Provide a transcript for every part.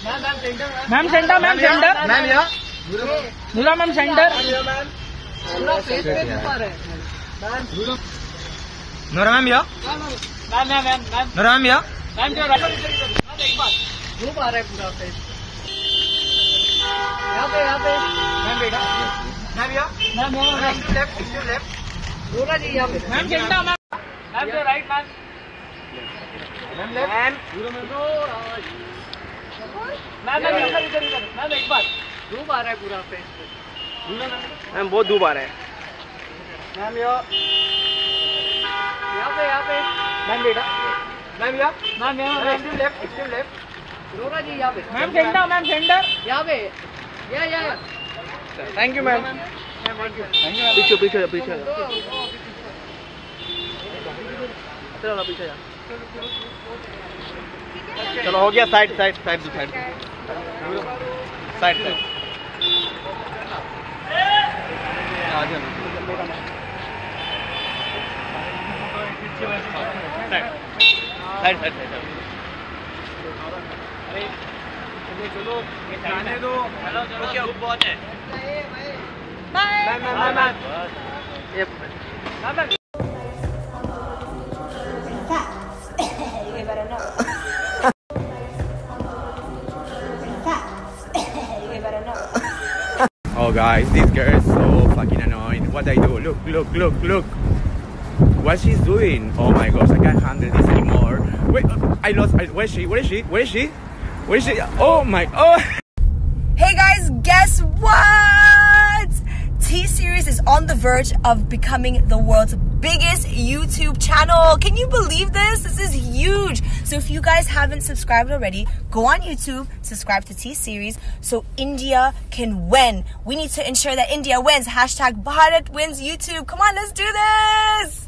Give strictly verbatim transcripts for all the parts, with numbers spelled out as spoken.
Ma'am centre, ma'am centre, ma'am यहाँ Noora ma'am centre, Noora ma'am यहाँ, ma'am ma'am ma'am Noora ma'am यहाँ, ma'am जो एक बार धूप आ रहा है पूरा फेस यहाँ पे, यहाँ पे मैम बेटा, मैम यहाँ, मैम यहाँ, लेफ्ट लेफ्ट नूरा जी यहाँ पे, मैम सेंटर, मैम मैम जो right ma'am, ma'am left, ma'am ma'am ma'am इधर इधर इधर मैम एक बार धूप आ रहा है पूरा फेस पे, मैम बहुत धूप आ रहा है, मैम यहाँ यहाँ पे, यहाँ पे मैम बेटा, मैम यहाँ, मैम यहाँ, ma'am left extreme left Nora ji यहाँ पे, मैम सेंटर, मैम सेंटर यहाँ पे, या या थैंक यू मैम, पीछे पीछे पीछे चलो पीछे जा, चलो हो गया, side side side side side side side side चलो जाने दो, हेलो चलो क्या बहुत है, बाय बाय बाय बाय ये you better know. You better know. Oh guys, this girl is so fucking annoying. What I do? Look, look, look, look. What she's doing? Oh my gosh, I can't handle this anymore. Wait, I lost. I, where is she? Where is she? Where is she? Where is she? Oh my, oh. Hey guys, guess what? T-Series is on the verge of becoming the world's biggest YouTube channel. Can you believe this? This is huge. So if you guys haven't subscribed already, go on YouTube, subscribe to T-Series so India can win. We need to ensure that India wins. Hashtag Bharat wins YouTube. Come on, let's do this.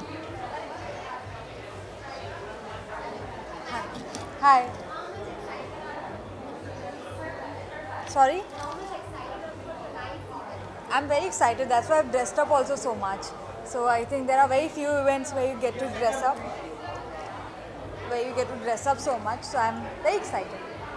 Hi. Sorry? I'm very excited. That's why I've dressed up also so much. So I think there are very few events where you get to dress up. Where you get to dress up so much. So I'm very excited.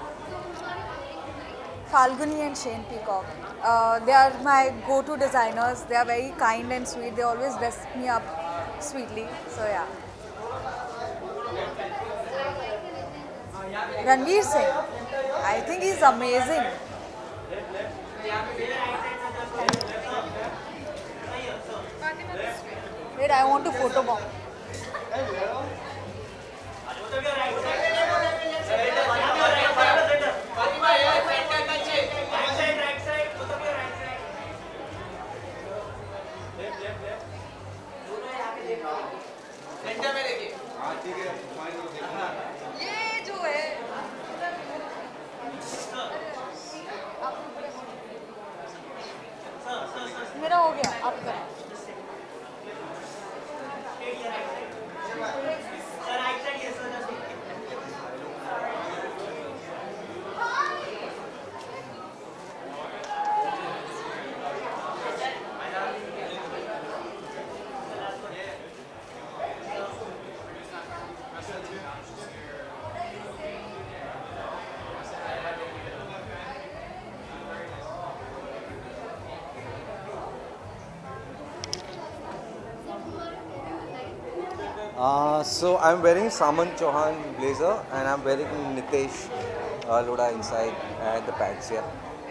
Falguni and Shane Peacock. Uh, they are my go-to designers. They are very kind and sweet. They always dress me up sweetly. So yeah. Ranveer Singh. I think he's amazing. Wait, I want to photobomb. ये जो है मेरा हो गया आपका Uh, so I'm wearing Saman Chauhan blazer and I'm wearing Nitesh uh, Loda inside and the pants, yeah.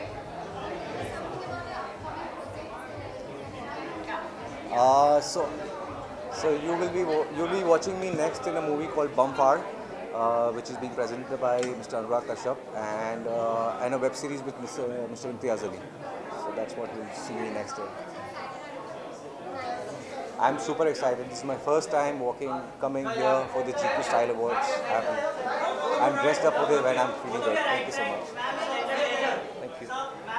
Uh, so so you will be you'll be watching me next in a movie called Bumfar, uh, which is being presented by Mister Anurag Kashyap, and uh, and a web series with Mister Mister Imtiaz Ali. So that's what you'll see me next year. I'm super excited. This is my first time walking, coming here for the G Q Style Awards. I'm, I'm dressed up for the event. I'm feeling good. Thank you so much. Thank you.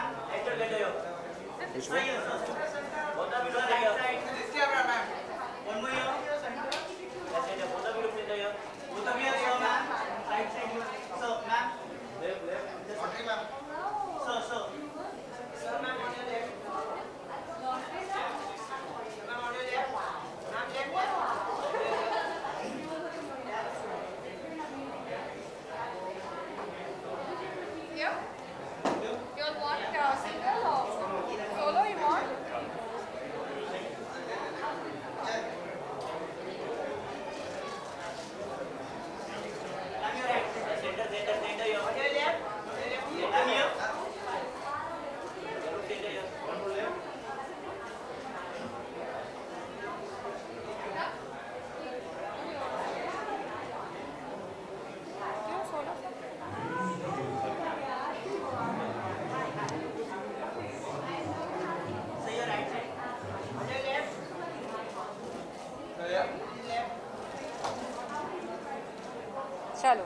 Which one? चलो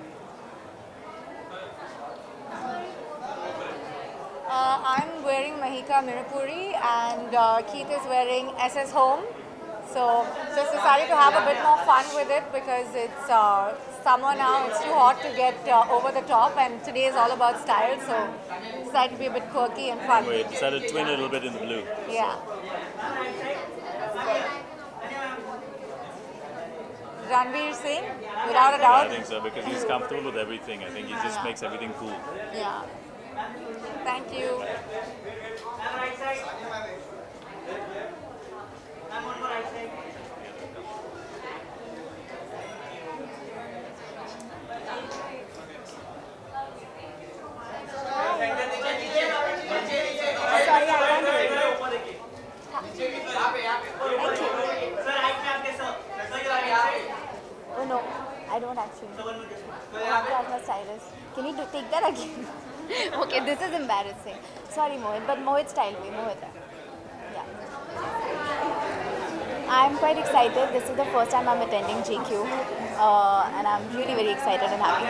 uh, I'm wearing Mahika Mirapuri and uh, Keith is wearing S S Home. So just decided to have a bit more fun with it because it's uh, summer now, it's too hot to get uh, over the top, and today is all about style, so decided to be a bit quirky and fun. We decided to twin a little bit in the blue. Yeah. Ranveer Singh, without a doubt. Yeah, I think so, because he's comfortable with everything. I think he just makes everything cool. Yeah. Thank you. Oh no, I don't actually. I have to ask my stylist. Can you do, take that again? Okay, this is embarrassing. Sorry Mohit, but Mohit style way, Mohit. Yeah. I'm quite excited. This is the first time I'm attending G Q. Uh, and I'm really very excited and happy.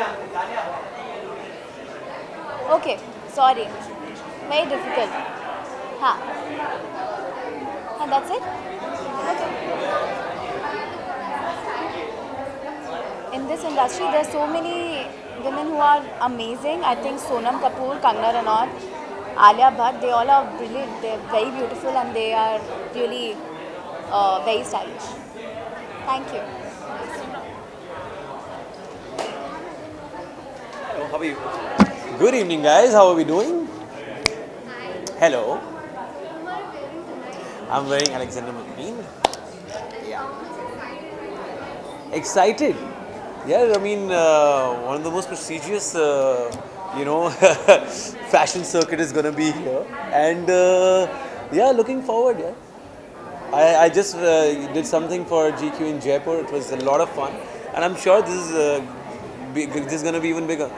Okay, sorry. Very difficult. Huh. And that's it? Okay. In this industry, there are so many women who are amazing. I think Sonam Kapoor, Kangana Ranaut, Alia Bhatt, they all are brilliant. They're very beautiful and they are really uh, very stylish. Thank you. Hello, how are you? Good evening, guys. How are we doing? Hello. I'm wearing Alexander McQueen. Yeah. Excited? Yeah, I mean, uh, one of the most prestigious, uh, you know, fashion circuit is gonna be here, and uh, yeah, looking forward. Yeah. I, I just uh, did something for G Q in Jaipur. It was a lot of fun, and I'm sure this is uh, big, this is gonna be even bigger.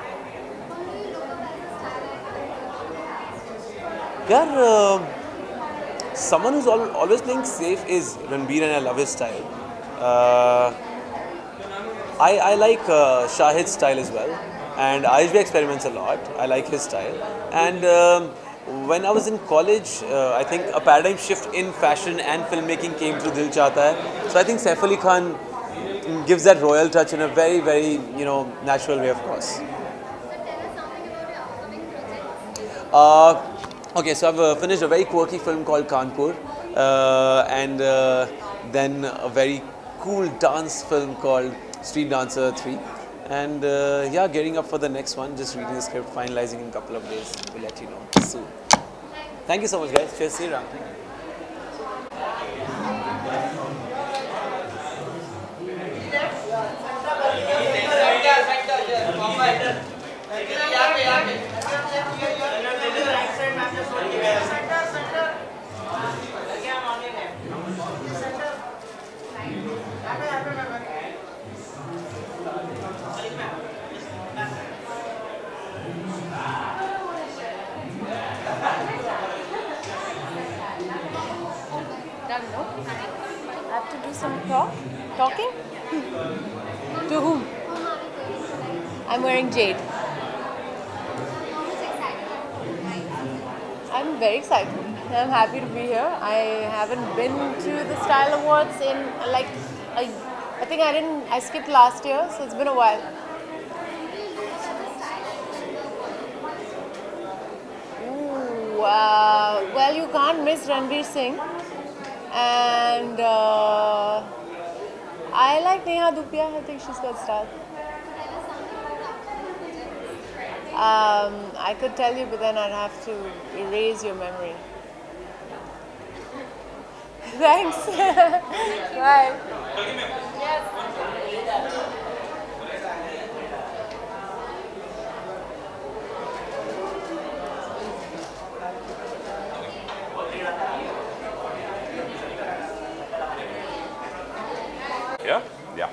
Yeah, uh, someone who's al always playing safe is Ranbir, and I love his style. Uh, I, I like uh, Shahid's style as well, and I H B experiments a lot. I like his style. And um, when I was in college, uh, I think a paradigm shift in fashion and filmmaking came through Dil Chahta Hai. So I think Saif Ali Khan gives that royal touch in a very, very, you know, natural way, of course. Uh, okay, so I've uh, finished a very quirky film called Kanpur, uh, and uh, then a very cool dance film called Street Dancer three, and uh, yeah, getting up for the next one, just reading the script, finalizing in a couple of days. We'll let you know soon. Thank you so much, guys. Cheers, see you around. I have to do some talk. Talking? To whom? I'm wearing jade. I'm very excited. I'm happy to be here. I haven't been to the Style Awards in like, a, I think I didn't, I skipped last year, so it's been a while. Ooh, uh, well, you can't miss Ranveer Singh. And uh, I like Neha Dupia. I think she's got style. Um, I could tell you, but then I'd have to erase your memory. Thanks. Bye. Yeah? Yeah.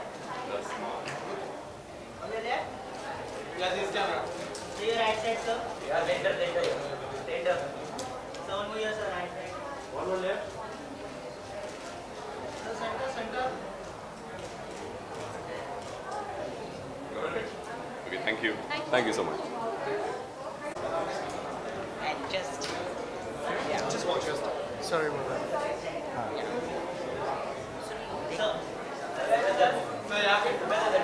Yeah, this camera. See your right side, sir. Yeah, later, later. Later. So one more here, sir, right side. One more left. Sir, center, center. Perfect. Okay, thank you. Thank you so much. And just. Yeah. Just watch your stuff. Sorry about that. Sir. Sir, yeah.